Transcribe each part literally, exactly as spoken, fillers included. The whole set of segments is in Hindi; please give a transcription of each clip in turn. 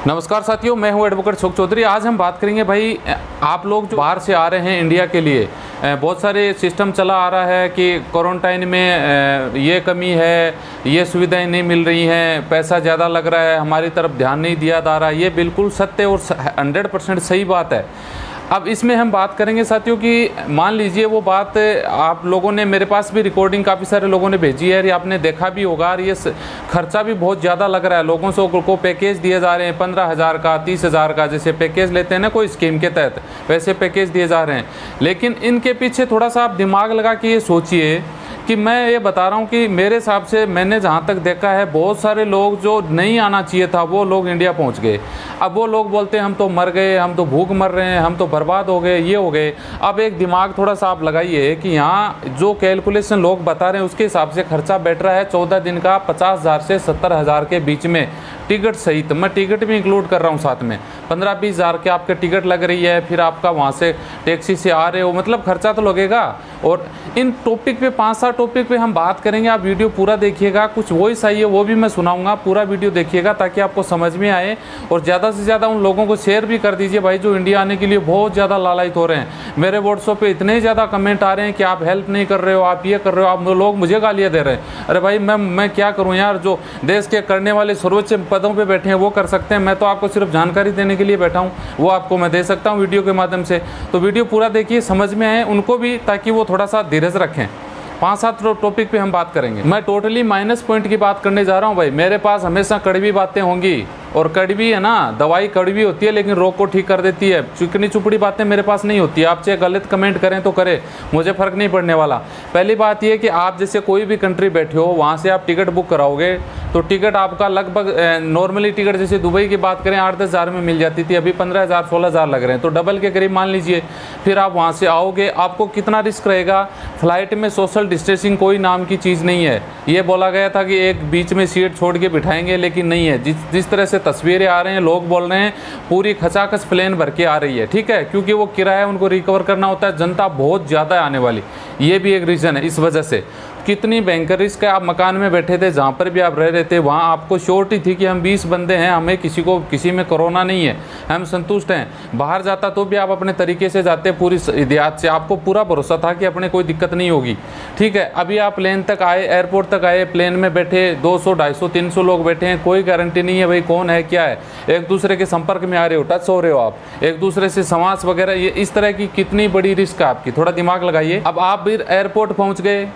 नमस्कार साथियों, मैं हूं एडवोकेट अशोक चौधरी। आज हम बात करेंगे भाई, आप लोग जो बाहर से आ रहे हैं इंडिया के लिए, बहुत सारे सिस्टम चला आ रहा है कि क्वारंटाइन में ये कमी है, ये सुविधाएं नहीं मिल रही हैं, पैसा ज़्यादा लग रहा है, हमारी तरफ ध्यान नहीं दिया जा रहा है। ये बिल्कुल सत्य और हंड्रेड परसेंट सही बात है। अब इसमें हम बात करेंगे साथियों कि मान लीजिए वो बात आप लोगों ने, मेरे पास भी रिकॉर्डिंग काफ़ी सारे लोगों ने भेजी है, ये आपने देखा भी होगा। और ये खर्चा भी बहुत ज़्यादा लग रहा है। लोगों से को पैकेज दिए जा रहे हैं पंद्रह हज़ार का, तीस हज़ार का, जैसे पैकेज लेते हैं ना कोई स्कीम के तहत, वैसे पैकेज दिए जा रहे हैं। लेकिन इनके पीछे थोड़ा सा आप दिमाग लगा के ये सोचिए कि मैं ये बता रहा हूँ कि मेरे हिसाब से मैंने जहाँ तक देखा है, बहुत सारे लोग जो नहीं आना चाहिए था वो लोग इंडिया पहुँच गए। अब वो लोग बोलते हैं हम तो मर गए, हम तो भूख मर रहे हैं, हम तो बर्बाद हो गए, ये हो गए। अब एक दिमाग थोड़ा सा आप लगाइए कि यहाँ जो कैलकुलेशन लोग बता रहे हैं उसके हिसाब से खर्चा बैठ रहा है चौदह दिन का पचास हज़ार से सत्तर हज़ार के बीच में, टिकट सहित। मैं टिकट भी इंक्लूड कर रहा हूँ साथ में, पंद्रह बीस हज़ार के आपके टिकट लग रही है, फिर आपका वहाँ से टैक्सी से आ रहे हो, मतलब खर्चा तो लगेगा। और इन टॉपिक पे, पाँच सात टॉपिक पे हम बात करेंगे। आप वीडियो पूरा देखिएगा, कुछ वॉइस आई है वो भी मैं सुनाऊंगा, पूरा वीडियो देखिएगा ताकि आपको समझ में आए। और ज़्यादा से ज़्यादा उन लोगों को शेयर भी कर दीजिए भाई जो इंडिया आने के लिए बहुत ज़्यादा लालायित हो रहे हैं। मेरे व्हाट्सएप पे इतने ज़्यादा कमेंट आ रहे हैं कि आप हेल्प नहीं कर रहे हो, आप ये कर रहे हो, आप लोग मुझे गालियाँ दे रहे हैं। अरे भाई मैं मैं क्या करूँ यार, जो देश के करने वाले सर्वोच्च पदों पर बैठे हैं वो कर सकते हैं, मैं तो आपको सिर्फ जानकारी देने के लिए बैठा हूँ, वो आपको मैं दे सकता हूँ वीडियो के माध्यम से। तो वीडियो पूरा देखिए, समझ में आए उनको भी, ताकि वो थोड़ा सा धीरज रखें। पाँच सात टॉपिक पे हम बात करेंगे। मैं टोटली माइनस पॉइंट की बात करने जा रहा हूँ भाई। मेरे पास हमेशा कड़वी बातें होंगी, और कड़वी है ना, दवाई कड़वी होती है लेकिन रोग को ठीक कर देती है। चिकनी चुपड़ी बातें मेरे पास नहीं होती। आप चाहे गलत कमेंट करें तो करें, मुझे फ़र्क नहीं पड़ने वाला। पहली बात यह कि आप जैसे कोई भी कंट्री बैठे हो, वहाँ से आप टिकट बुक कराओगे तो टिकट आपका लगभग नॉर्मली टिकट जैसे दुबई की बात करें आठ दस हज़ार में मिल जाती थी, अभी पंद्रह हज़ार सोलह हज़ार लग रहे हैं, तो डबल के करीब मान लीजिए। फिर आप वहाँ से आओगे, आपको कितना रिस्क रहेगा। फ्लाइट में सोशल डिस्टेंसिंग कोई नाम की चीज़ नहीं है। ये बोला गया था कि एक बीच में सीट छोड़ के बिठाएंगे, लेकिन नहीं है। जिस जिस तरह से तस्वीरें आ रहे हैं, लोग बोल रहे हैं पूरी खचाखच प्लेन भर के आ रही है, ठीक है, क्योंकि वो किराया उनको रिकवर करना होता है। जनता बहुत ज़्यादा आने वाली, ये भी एक रीज़न है। इस वजह से कितनी भयंकर रिस्क है। आप मकान में बैठे थे, जहाँ पर भी आप रह रहे थे, वहाँ आपको श्योरिटी थी कि हम बीस बंदे हैं, हमें किसी को किसी में कोरोना नहीं है, हम संतुष्ट हैं। बाहर जाता तो भी आप अपने तरीके से जाते, पूरी एहतियात से, आपको पूरा भरोसा था कि अपने कोई दिक्कत नहीं होगी, ठीक है। अभी आप प्लेन तक आए, एयरपोर्ट तक आए, प्लेन में बैठे दो सौ ढाई सौ तीन सौ लोग बैठे हैं, कोई गारंटी नहीं है भाई कौन है क्या है। एक दूसरे के संपर्क में आ रहे हो, टच हो रहे हो आप, एक दूसरे से समास वगैरह, ये इस तरह की कितनी बड़ी रिस्क है आपकी, थोड़ा दिमाग लगाइए। अब आप फिर एयरपोर्ट पहुँच गए,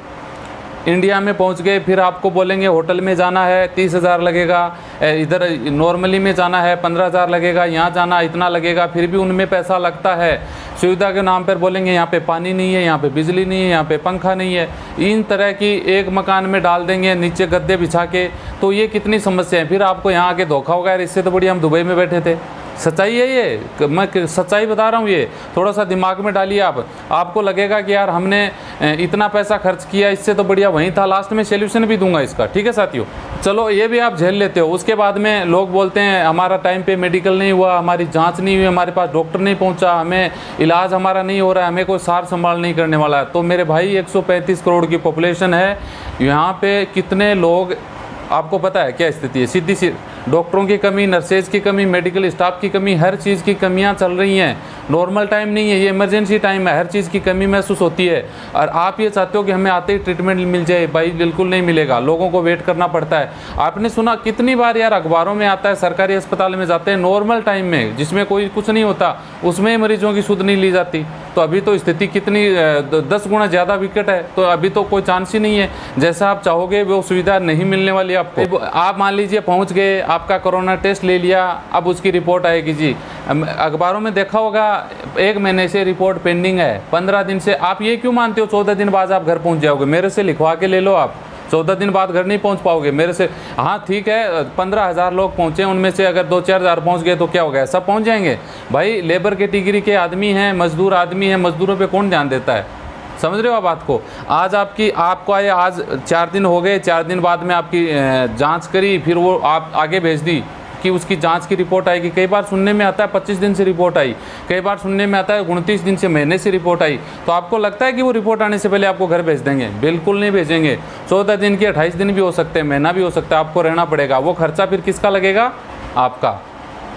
इंडिया में पहुंच गए, फिर आपको बोलेंगे होटल में जाना है तीस हज़ार लगेगा, इधर नॉर्मली में जाना है पंद्रह हज़ार लगेगा, यहाँ जाना इतना लगेगा, फिर भी उनमें पैसा लगता है। सुविधा के नाम पर बोलेंगे यहाँ पे पानी नहीं है, यहाँ पे बिजली नहीं है, यहाँ पे पंखा नहीं है, इन तरह की एक मकान में डाल देंगे नीचे गद्दे बिछा के। तो ये कितनी समस्या है। फिर आपको यहाँ आके धोखा होगा, यार इससे तो बढ़िया हम दुबई में बैठे थे। सच्चाई है ये, मैं सच्चाई बता रहा हूँ। ये थोड़ा सा दिमाग में डालिए आप, आपको लगेगा कि यार हमने इतना पैसा खर्च किया, इससे तो बढ़िया वहीं था। लास्ट में सॉल्यूशन भी दूंगा इसका, ठीक है साथियों। चलो ये भी आप झेल लेते हो। उसके बाद में लोग बोलते हैं हमारा टाइम पे मेडिकल नहीं हुआ, हमारी जांच नहीं हुई, हमारे पास डॉक्टर नहीं पहुंचा, हमें इलाज हमारा नहीं हो रहा है, हमें कोई सार संभाल नहीं करने वाला है। तो मेरे भाई एक सौ पैंतीस करोड़ की पॉपुलेशन है यहाँ पे, कितने लोग, आपको पता है क्या स्थिति है। सीधी सी डॉक्टरों की कमी, नर्सेज की कमी, मेडिकल स्टाफ की कमी, हर चीज़ की कमियां चल रही हैं। नॉर्मल टाइम नहीं है, ये इमरजेंसी टाइम है, हर चीज़ की कमी महसूस होती है। और आप ये चाहते हो कि हमें आते ही ट्रीटमेंट मिल जाए, भाई बिल्कुल नहीं मिलेगा, लोगों को वेट करना पड़ता है। आपने सुना कितनी बार यार अखबारों में आता है, सरकारी अस्पताल में जाते हैं नॉर्मल टाइम में जिसमें कोई कुछ नहीं होता, उसमें मरीजों की सुध नहीं ली जाती। तो अभी तो स्थिति कितनी दस गुना ज़्यादा विकट है, तो अभी तो कोई चांस ही नहीं है। जैसा आप चाहोगे वो सुविधा नहीं मिलने वाली आपको। आप मान लीजिए पहुँच गए, आपका कोरोना टेस्ट ले लिया, अब उसकी रिपोर्ट आएगी जी। अखबारों में देखा होगा एक महीने से रिपोर्ट पेंडिंग है, पंद्रह दिन से। आप ये क्यों मानते हो चौदह दिन बाद आप घर पहुंच जाओगे? मेरे से लिखवा के ले लो, आप चौदह दिन बाद घर नहीं पहुंच पाओगे मेरे से। हाँ ठीक है, पंद्रह हज़ार लोग पहुंचे, उनमें से अगर दो चार हज़ार पहुँच गए तो क्या हो गया, सब पहुँच जाएंगे भाई। लेबर कैटेगरी के आदमी हैं, मजदूर आदमी हैं, मजदूरों पर कौन ध्यान देता है? समझ रहे हो आप बात को। आज आपकी आपको आए, आज चार दिन हो गए, चार दिन बाद में आपकी जांच करी, फिर वो आप आगे भेज दी कि उसकी जांच की रिपोर्ट आएगी। कई बार सुनने में आता है पच्चीस दिन से रिपोर्ट आई, कई बार सुनने में आता है उनतीस दिन से, महीने से रिपोर्ट आई। तो आपको लगता है कि वो रिपोर्ट आने से पहले आपको घर भेज देंगे? बिल्कुल नहीं भेजेंगे। चौदह दिन की, अट्ठाईस दिन भी हो सकते हैं, महीना भी हो सकता है, आपको रहना पड़ेगा। वो खर्चा फिर किसका लगेगा? आपका।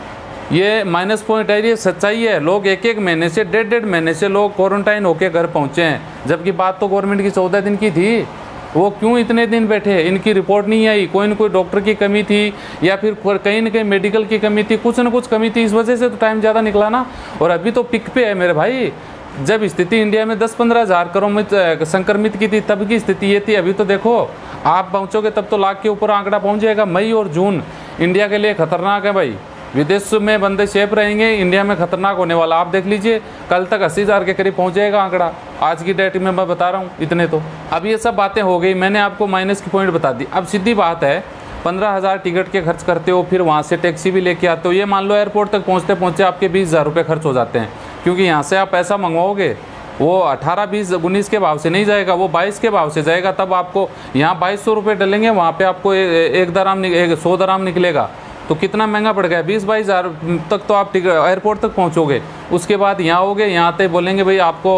ये माइनस पॉइंट है, ये सच्चाई है। लोग एक एक महीने से डेढ़ डेढ़ महीने से लोग क्वारंटाइन होकर घर पहुँचे हैं, जबकि बात तो गवर्नमेंट की चौदह दिन की थी। वो क्यों इतने दिन बैठे? इनकी रिपोर्ट नहीं आई, कोई न कोई डॉक्टर की कमी थी या फिर कहीं न कहीं मेडिकल की कमी थी, कुछ न कुछ कमी थी, इस वजह से तो टाइम ज़्यादा निकला ना। और अभी तो पिक पे है मेरे भाई। जब स्थिति इंडिया में दस पंद्रह हज़ार करोड़ संक्रमित की थी तब की स्थिति ये थी। अभी तो देखो आप पहुँचोगे तब तो लाख के ऊपर आंकड़ा पहुँच जाएगा। मई और जून इंडिया के लिए खतरनाक है भाई। विदेश में बंदे सेफ रहेंगे, इंडिया में खतरनाक होने वाला। आप देख लीजिए कल तक अस्सी हज़ार के करीब पहुंच जाएगा आंकड़ा, आज की डेट में मैं बता रहा हूं इतने। तो अब ये सब बातें हो गई, मैंने आपको माइनस की पॉइंट बता दी। अब सीधी बात है, पंद्रह हज़ार टिकट के खर्च करते हो, फिर वहाँ से टैक्सी भी लेके आते हो। ये मान लो एयरपोर्ट तक पहुँचते पहुँचते आपके बीस हज़ार रुपये खर्च हो जाते हैं, क्योंकि यहाँ से आप पैसा मंगवाओगे वो अठारह बीस उन्नीस के भाव से नहीं जाएगा, वो बाईस के भाव से जाएगा। तब आपको यहाँ बाईस सौ रुपये डलेंगे, वहाँ पे आपको एक दराम एक सौ दराम निकलेगा। तो कितना महंगा पड़ गया? बीस बाईस हज़ार तक तो आप एयरपोर्ट तक पहुँचोगे। उसके बाद यहाँ होगे, यहाँ तक बोलेंगे भाई आपको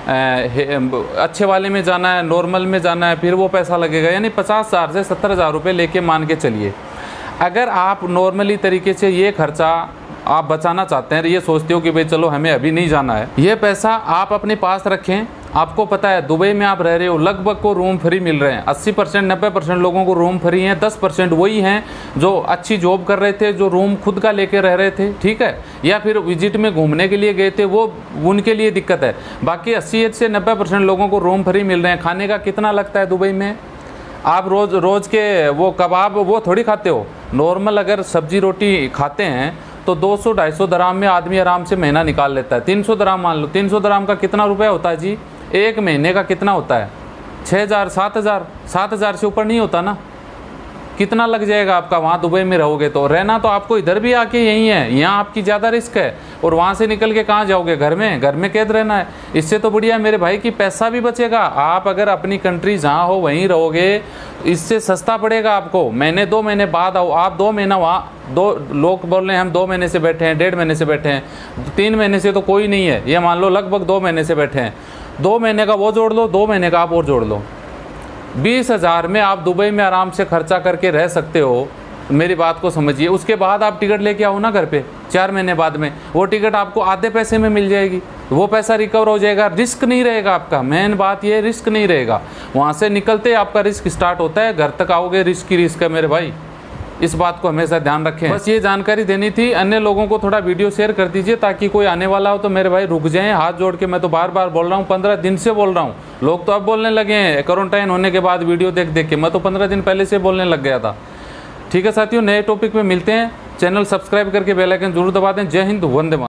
अच्छे वाले में जाना है, नॉर्मल में जाना है, फिर वो पैसा लगेगा। यानी पचास हज़ार से सत्तर हज़ार रुपये लेके मान के चलिए। अगर आप नॉर्मली तरीके से ये खर्चा आप बचाना चाहते हैं, ये सोचते हो कि भाई चलो हमें अभी नहीं जाना है, ये पैसा आप अपने पास रखें। आपको पता है दुबई में आप रह रहे हो, लगभग को रूम फ्री मिल रहे हैं। अस्सी परसेंट नब्बे परसेंट लोगों को रूम फ्री हैं। दस परसेंट वही हैं जो अच्छी जॉब कर रहे थे, जो रूम खुद का लेके रह रहे थे, ठीक है, या फिर विजिट में घूमने के लिए गए थे, वो उनके लिए दिक्कत है। बाकी अस्सी से नब्बे परसेंट लोगों को रूम फ्री मिल रहे हैं। खाने का कितना लगता है दुबई में? आप रोज़ रोज़ के वो कबाब वो थोड़ी खाते हो। नॉर्मल अगर सब्जी रोटी खाते हैं तो दो सौ ढाई सौ दराम में आदमी आराम से महीना निकाल लेता है। तीन सौ दराम मान लो, तीन सौ दराम का कितना रुपया होता है जी? एक महीने का कितना होता है? छः हज़ार सात हज़ार सात हज़ार से ऊपर नहीं होता ना। कितना लग जाएगा आपका वहाँ दुबई में रहोगे तो? रहना तो आपको इधर भी आके यही है, यहाँ आपकी ज़्यादा रिस्क है। और वहाँ से निकल के कहाँ जाओगे? घर में घर में कैद रहना है। इससे तो बढ़िया मेरे भाई कि पैसा भी बचेगा। आप अगर अपनी कंट्री जहाँ हो वहीं रहोगे, इससे सस्ता पड़ेगा आपको। महीने दो महीने बाद आओ, आप दो महीना वहाँ, दो लोग बोल रहे हैं हम दो महीने से बैठे हैं, डेढ़ महीने से बैठे हैं, तीन महीने से तो कोई नहीं है, ये मान लो लगभग दो महीने से बैठे हैं। दो महीने का वो जोड़ लो, दो महीने का आप और जोड़ लो, बीस हज़ार में आप दुबई में आराम से खर्चा करके रह सकते हो। मेरी बात को समझिए। उसके बाद आप टिकट लेके आओ ना घर पे, चार महीने बाद में वो टिकट आपको आधे पैसे में मिल जाएगी। वो पैसा रिकवर हो जाएगा, रिस्क नहीं रहेगा आपका। मेन बात ये, रिस्क नहीं रहेगा। वहाँ से निकलते आपका रिस्क स्टार्ट होता है, घर तक आओगे रिस्क ही रिस्क है मेरे भाई। इस बात को हमेशा ध्यान रखें। बस ये जानकारी देनी थी। अन्य लोगों को थोड़ा वीडियो शेयर कर दीजिए ताकि कोई आने वाला हो तो मेरे भाई रुक जाएं। हाथ जोड़ के मैं तो बार बार बोल रहा हूँ, पंद्रह दिन से बोल रहा हूँ। लोग तो अब बोलने लगे हैं क्वारंटाइन होने के बाद वीडियो देख देख के। मैं तो पंद्रह दिन पहले से बोलने लग गया था। ठीक है साथियों, नए टॉपिक में मिलते हैं। चैनल सब्सक्राइब करके बेल आइकन जरूर दबा दें। जय हिंद, वंदे मातरम।